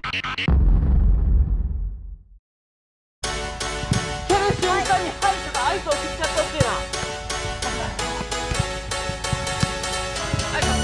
蹴る瞬間にハイトがアイスを食っちゃったっていうな。はい、勝って。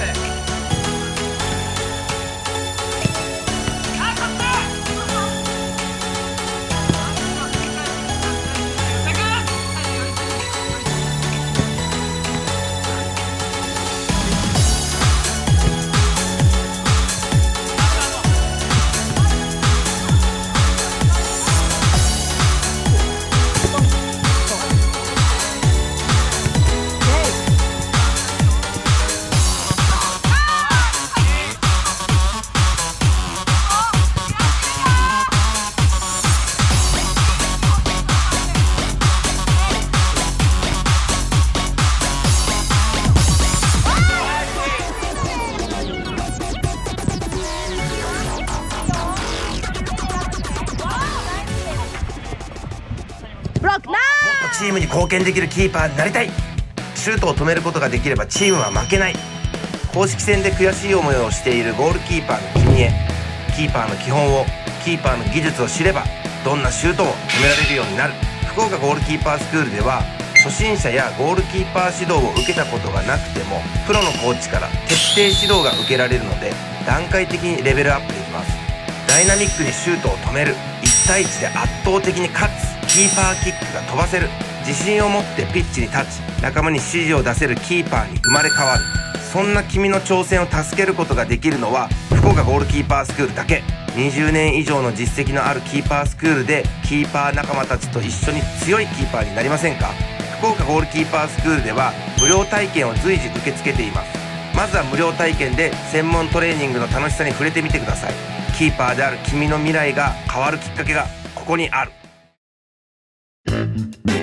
ブロックナイチームに貢献できるキーパーになりたい。シュートを止めることができればチームは負けない。公式戦で悔しい思いをしているゴールキーパーの君へ、キーパーの基本を、キーパーの技術を知ればどんなシュートも止められるようになる。福岡ゴールキーパースクールでは初心者やゴールキーパー指導を受けたことがなくてもプロのコーチから徹底指導が受けられるので段階的にレベルアップできます。ダイナミックにシュートを止める、1対1で圧倒的に勝つ、キーパーキックが飛ばせる、自信を持ってピッチに立ち仲間に指示を出せるキーパーに生まれ変わる。そんな君の挑戦を助けることができるのは福岡ゴールキーパースクールだけ。20年以上の実績のあるキーパースクールでキーパー仲間たちと一緒に強いキーパーになりませんか？福岡ゴールキーパースクールでは無料体験を随時受け付けています。まずは無料体験で専門トレーニングの楽しさに触れてみてください。キーパーである君の未来が変わるきっかけがここにある。